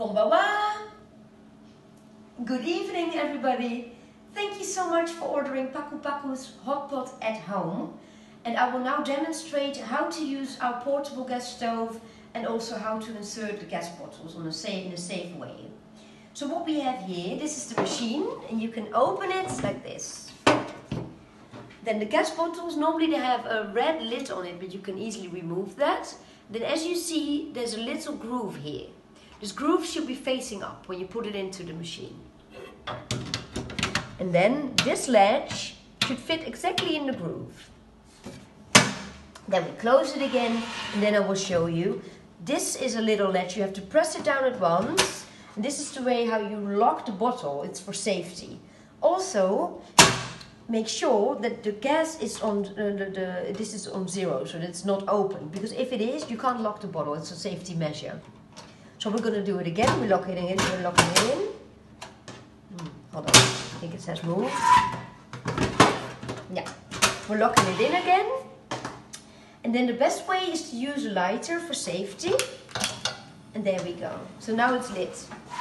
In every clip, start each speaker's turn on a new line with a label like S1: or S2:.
S1: Konbawa. Good evening, everybody. Thank you so much for ordering Paku Paku's hot pot at home. And I will now demonstrate how to use our portable gas stove and also how to insert the gas bottles in a safe way. So what we have here, this is the machine, and you can open it like this. Then the gas bottles, normally they have a red lid on it, but you can easily remove that. Then as you see, there's a little groove here. This groove should be facing up when you put it into the machine. And then this latch should fit exactly in the groove. Then we close it again, and then I will show you. This is a little latch, you have to press it down at once. And this is the way how you lock the bottle, it's for safety. Also, make sure that the gas is on, this is on 0, so that it's not open. Because if it is, you can't lock the bottle, it's a safety measure. So we're going to do it again, we're locking it in, we're locking it in. Hold on, I think it says move. Yeah, we're locking it in again. And then the best way is to use a lighter for safety. And there we go. So now it's lit.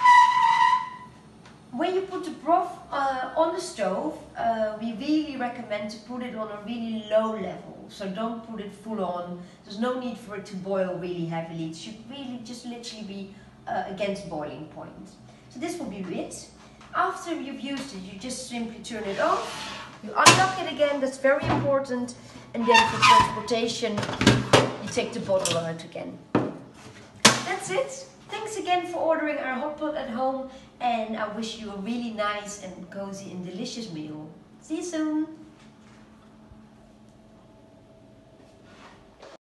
S1: When you put the broth on the stove, we really recommend to put it on a really low level. So don't put it full on. There's no need for it to boil really heavily. It should really just literally be against boiling point. So this will be it. After you've used it, you just simply turn it off. You unlock it again, that's very important. And then for transportation, you take the bottle out again. That's it. Thanks again for ordering our hot pot at home. And I wish you a really nice and cozy and delicious meal. See you soon.